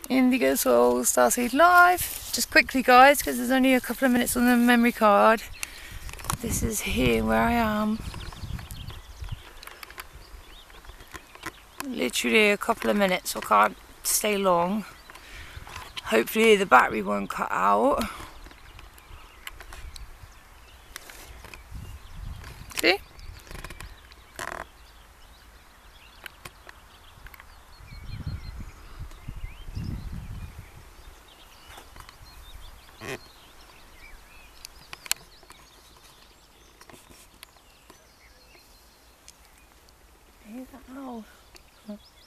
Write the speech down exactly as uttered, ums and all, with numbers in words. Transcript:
Indigo Soul Starseed Live. Just quickly guys, because there's only a couple of minutes on the memory card. This is here where I am. Literally a couple of minutes, so I can't stay long. Hopefully the battery won't cut out. See? Here's that owl.